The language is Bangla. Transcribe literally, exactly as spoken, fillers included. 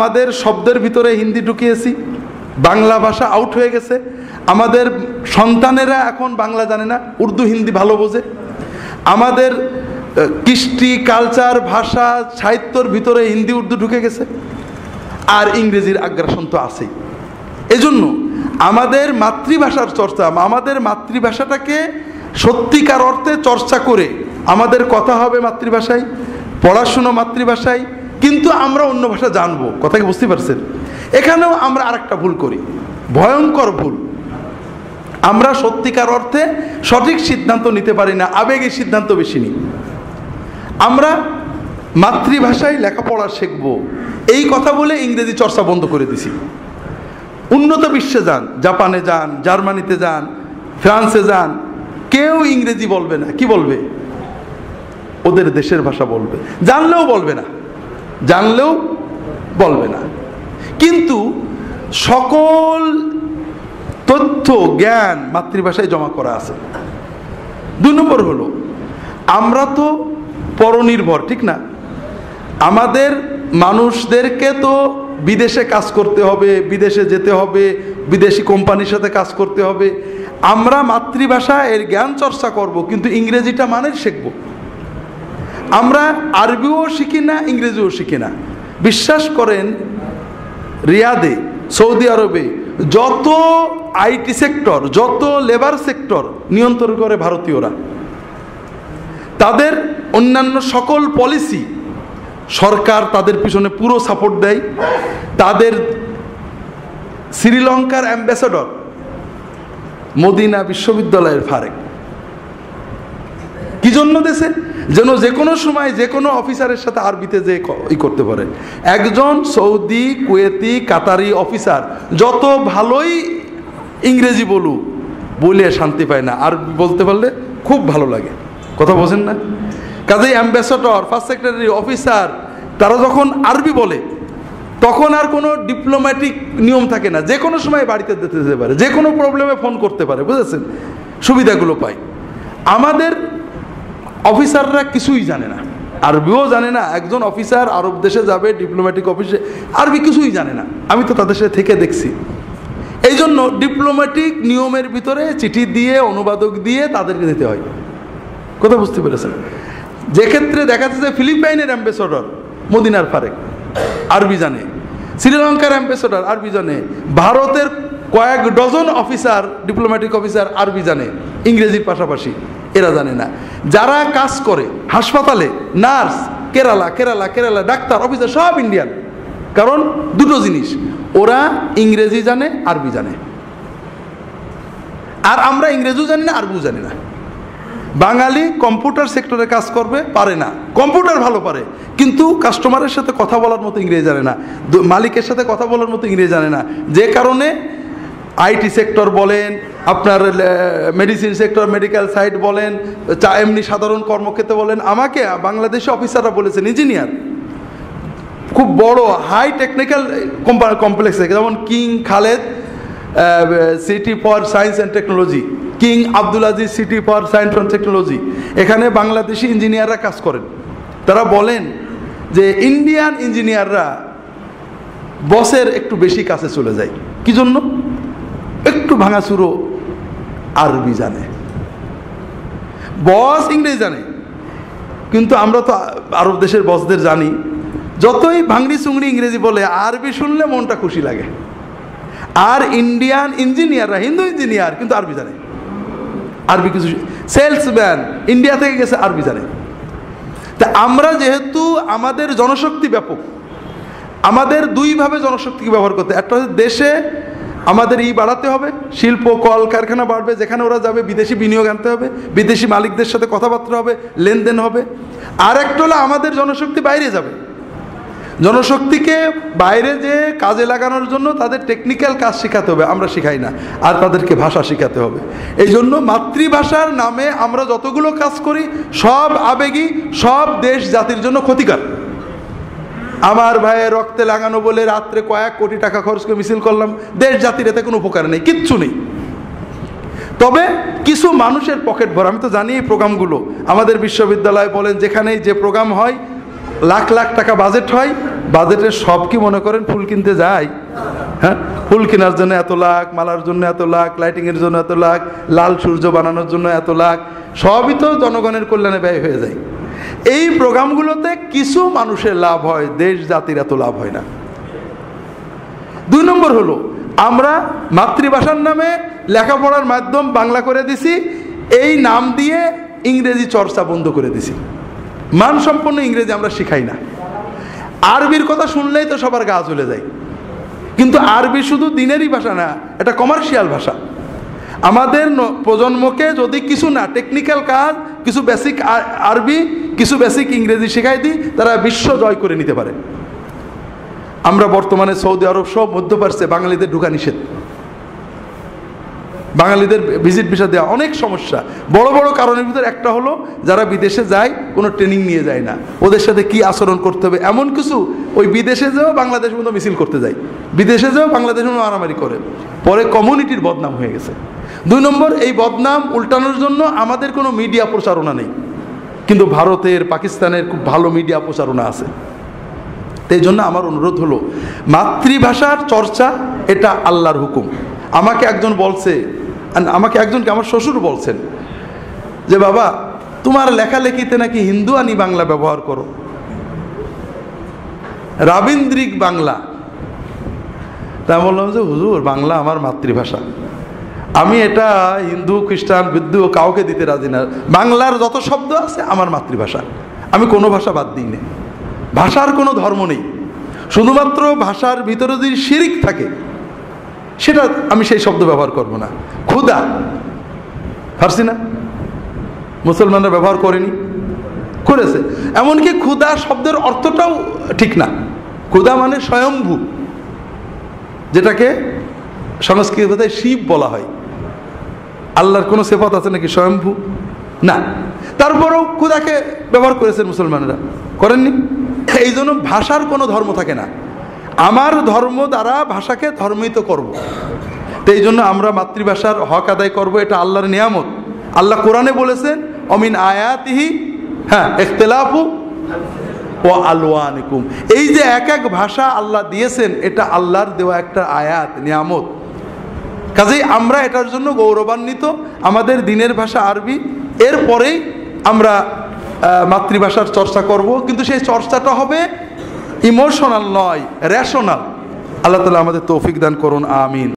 আমাদের শব্দের ভিতরে হিন্দি ঢুকিয়েছি, বাংলা ভাষা আউট হয়ে গেছে। আমাদের সন্তানেরা এখন বাংলা জানে না, উর্দু হিন্দি ভালো বোঝে। আমাদের কৃষ্টি কালচার ভাষা সাহিত্যর ভিতরে হিন্দি উর্দু ঢুকে গেছে, আর ইংরেজির আগ্রাসন তো আছেই। এজন্য আমাদের মাতৃভাষার চর্চা, আমাদের মাতৃভাষাটাকে সত্যিকার অর্থে চর্চা করে আমাদের কথা হবে মাতৃভাষায়, পড়াশুনো মাতৃভাষায়, কিন্তু আমরা অন্য ভাষা জানবো। কথা কি বুঝতে পারছেন? এখানেও আমরা আরেকটা ভুল করি, ভয়ঙ্কর ভুল। আমরা সত্যিকার অর্থে সঠিক সিদ্ধান্ত নিতে পারি না, আবেগের সিদ্ধান্ত বেশি নিই। আমরা মাতৃভাষায় লেখাপড়া শিখবো এই কথা বলে ইংরেজি চর্চা বন্ধ করে দিছি। উন্নত বিশ্বে যান, জাপানে যান, জার্মানিতে যান, ফ্রান্সে যান, কেউ ইংরেজি বলবে না। কি বলবে? ওদের দেশের ভাষা বলবে, জানলেও বলবে না, জানলেও বলবে না। কিন্তু সকল তথ্য জ্ঞান মাতৃভাষায় জমা করা আছে। দুই নম্বর হলো, আমরা তো পরনির্ভর, ঠিক না? আমাদের মানুষদেরকে তো বিদেশে কাজ করতে হবে, বিদেশে যেতে হবে, বিদেশি কোম্পানির সাথে কাজ করতে হবে। আমরা মাতৃভাষা এর জ্ঞান চর্চা করব, কিন্তু ইংরেজিটা মানে শিখব। আমরা আরবিও শিখি না, ইংরেজিও শিখি না। বিশ্বাস করেন, রিয়াদে, সৌদি আরবে যত আইটি সেক্টর, যত লেবার সেক্টর নিয়ন্ত্রণ করে ভারতীয়রা। তাদের অন্যান্য সকল পলিসি সরকার তাদের পিছনে পুরো সাপোর্ট দেয়। তাদের শ্রীলঙ্কার অ্যাম্বাসেডর মদিনা বিশ্ববিদ্যালয়ের ফারেক। কি জন্য দেশে? যেন যে কোনো সময় যে কোনো অফিসারের সাথে আরবিতে যে ই করতে পারে। একজন সৌদি, কুয়েতি, কাতারি অফিসার যত ভালোই ইংরেজি বলুক, বলে শান্তি পায় না। আর বলতে পারলে খুব ভালো লাগে। কথা বোঝেন না? কাজেই অ্যাম্বাসেডর, ফার্স্ট সেক্রেটারি, অফিসার তারা যখন আরবি বলে তখন আর কোনো ডিপ্লোম্যাটিক নিয়ম থাকে না। যে কোনো সময় বাড়িতে যেতে যেতে পারে, যে কোনো প্রবলেমে ফোন করতে পারে, বুঝেছেন? সুবিধাগুলো পায়। আমাদের অফিসাররা কিছুই জানে না, আরবিও জানে না। একজন অফিসার আরব দেশে যাবে ডিপ্লোম্যাটিক অফিসে, আরবি কিছুই জানে না। আমি তো তাদের সাথে থেকে দেখছি। এই জন্য ডিপ্লোম্যাটিক নিয়মের ভিতরে চিঠি দিয়ে, অনুবাদক দিয়ে তাদেরকে দিতে হয়। কথা বুঝতে পেরেছেন? যে ক্ষেত্রে দেখা যাচ্ছে ফিলিপাইনের অ্যাম্বাসেডর মদিনার ফারেক আরবি জানে, শ্রীলঙ্কার অ্যাম্বাসেডর আরবি জানে, ভারতের কয়েক ডজন অফিসার, ডিপ্লোম্যাটিক অফিসার আরবি জানে, ইংরেজির পাশাপাশি এরা জানে না। যারা কাজ করে হাসপাতালে, nurse, Kerala Kerala Kerala doctor, officer সব ইন্ডিয়ান। কারণ দুটো জিনিস, ওরা ইংরেজি জানে, আরবি জানে। আর আমরা ইংরেজিও জানি না, আরবিও জানি না। বাঙালি কম্পিউটার সেক্টরে কাজ করবে, পারে না। কম্পিউটার ভালো পারে, কিন্তু কাস্টমারের সাথে কথা বলার মতো ইংরেজি জানে না, মালিকের সাথে কথা বলার মতো ইংরেজি জানে না। যে কারণে আইটি সেক্টর বলেন, আপনার মেডিসিন সেক্টর, মেডিকেল সাইট বলেন, এমনি সাধারণ কর্মক্ষেত্রে বলেন, আমাকে বাংলাদেশি অফিসাররা বলেছেন ইঞ্জিনিয়ার, খুব বড় হাই টেকনিক্যাল কমপ্লেক্সে, যেমন king Khaled city for science and technology, king Abdul Aziz city for science and technology, এখানে বাংলাদেশি ইঞ্জিনিয়াররা কাজ করেন। তারা বলেন যে ইন্ডিয়ান ইঞ্জিনিয়াররা বসের একটু বেশি কাছে চলে যায়। কি জন্য? একটু ভাঙাচুরো আরবি জানে, বস ইংরেজি জানে। কিন্তু আমরা তো আরব দেশের বসদের জানি, যতই ভাঙড়ি চুংড়ি ইংরেজি বলে, আরবি শুনলে মনটা খুশি লাগে। আর ইন্ডিয়ান ইঞ্জিনিয়াররা, হিন্দু ইঞ্জিনিয়ার, কিন্তু আরবি জানে। আরবি কিছু সেলসম্যান ইন্ডিয়া থেকে গেছে, আরবি জানে। তা আমরা যেহেতু আমাদের জনশক্তি ব্যাপক, আমাদের দুইভাবে জনশক্তিকে ব্যবহার করতে, একটা হচ্ছে দেশে আমাদের ই বাড়াতে হবে, শিল্প কল কারখানা বাড়বে, যেখানে ওরা যাবে বিদেশি বিনিয়োগ আনতে হবে, বিদেশি মালিকদের সাথে কথাবার্তা হবে, লেনদেন হবে। আর একটা হলো আমাদের জনশক্তি বাইরে যাবে, জনশক্তিকে বাইরে যে কাজে লাগানোর জন্য তাদের টেকনিক্যাল কাজ শেখাতে হবে, আমরা শেখাই না। আর তাদেরকে ভাষা শেখাতে হবে। এই জন্য মাতৃভাষার নামে আমরা যতগুলো কাজ করি সব আবেগী, সব দেশ জাতির জন্য ক্ষতিকর। আমার ভাইয়ের রক্তে লাগানো বলে রাত্রে কয়েক কোটি টাকা খরচ করে মিছিল করলাম, দেশ জাতির এতে কোনো উপকার নেই, কিচ্ছু নেই। তবে কিছু মানুষের পকেট ভরা, আমি তো জানি এই প্রোগ্রামগুলো আমাদের বিশ্ববিদ্যালয় বলেন, যেখানেই যে প্রোগ্রাম হয় লাখ লাখ টাকা বাজেট হয়, বাজেটের সব কি মনে করেন ফুল কিনতে যায়? হ্যাঁ, ফুল কেনার জন্য এত লাখ, মালার জন্য এত লাখ, লাইটিংয়ের জন্য এত লাখ, লাল সূর্য বানানোর জন্য এত লাখ, সবই তো জনগণের কল্যাণে ব্যয় হয়ে যায়। এই প্রোগ্রামগুলোতে কিছু মানুষের লাভ হয়, দেশ জাতির এত লাভ হয় না। দুই নম্বর হলো, আমরা মাতৃভাষার নামে লেখাপড়ার মাধ্যম বাংলা করে দিছি, এই নাম দিয়ে ইংরেজি চর্চা বন্ধ করে দিছি। মানসম্পন্ন ইংরেজি আমরা শিখাই না। আরবির কথা শুনলেই তো সবার গা চলে যায়, কিন্তু আরবি শুধু দিনেরই ভাষা না, এটা কমার্শিয়াল ভাষা। আমাদের প্রজন্মকে যদি কিছু না টেকনিক্যাল কাজ, কিছু বেসিক আরবি, কিছু বেসিক ইংরেজি শেখাই দিই, তারা বিশ্ব জয় করে নিতে পারে। আমরা বর্তমানে সৌদি আরব সব মধ্যপ্রাচ্যে বাঙালিদের ঢোকা নিষেধ, বাঙালিদের ভিজিট ভিসা দেওয়া, অনেক সমস্যা। বড় বড় কারণের ভিতরে একটা হলো যারা বিদেশে যায় কোনো ট্রেনিং নিয়ে যায় না, ওদের সাথে কি আচরণ করতে হবে এমন কিছু। ওই বিদেশে যেও বাংলাদেশের মতো মিছিল করতে যায়, বিদেশে যেও বাংলাদেশের মতো মারামারি করে, পরে কমিউনিটির বদনাম হয়ে গেছে। দুই নম্বর, এই বদনাম উল্টানোর জন্য আমাদের কোনো মিডিয়া প্রচারণা নেই, কিন্তু ভারতের, পাকিস্তানের খুব ভালো মিডিয়া প্রচারণা আছে। এই জন্য আমার অনুরোধ হলো, মাতৃভাষার চর্চা এটা আল্লাহর হুকুম। আমাকে একজন বলছে, আমাকে একজনকে আমার শ্বশুর বলছেন যে বাবা তোমার লেখালেখিতে নাকি হিন্দু আনি বাংলা ব্যবহার করো, রাবীন্দ্রিক বাংলা। তা বললাম যে হুজুর, বাংলা আমার মাতৃভাষা, আমি এটা হিন্দু, খ্রিস্টান, বৌদ্ধ কাউকে দিতে রাজি না। বাংলার যত শব্দ আছে আমার মাতৃভাষা, আমি কোনো ভাষা বাদ দিই না। ভাষার কোনো ধর্ম নেই, শুধুমাত্র ভাষার ভিতরে যদি শিরিক থাকে সেটা আমি সেই শব্দ ব্যবহার করব না। খুদা ফার্সি না, মুসলমানরা ব্যবহার করেনি, করেছে। এমনকি খুদা শব্দের অর্থটাও ঠিক না। খুদা মানে স্বয়ম্ভু, যেটাকে সংস্কৃত ভাষায় শিব বলা হয়। আল্লাহর কোনো সিফাত আছে নাকি স্বয়ম্ভু? না। তারপরেও খুদাকে ব্যবহার করেছেন মুসলমানরা, করেননি। এই জন্য ভাষার কোনো ধর্ম থাকে না। আমার ধর্ম দ্বারা ভাষাকে ধর্মিত করব। তো এই জন্য আমরা মাতৃভাষার হক আদায় করব, এটা আল্লাহর নিয়ামত। আল্লাহ কোরআনে বলেছেন অমিন আয়াতিহি, হ্যাঁ, ইখতিলাফু ওয়া আলওয়ানিকুম। এই যে এক এক ভাষা আল্লাহ দিয়েছেন, এটা আল্লাহর দেওয়া একটা আয়াত, নিয়ামত। কাজেই আমরা এটার জন্য গৌরবান্বিত। আমাদের দিনের ভাষা আরবি, এরপরেই আমরা মাতৃভাষার চর্চা করব, কিন্তু সেই চর্চাটা হবে ইমোশনাল নয়, রেশনাল। আল্লাহ তাআলা আমাদের তৌফিক দান করুন, আমিন।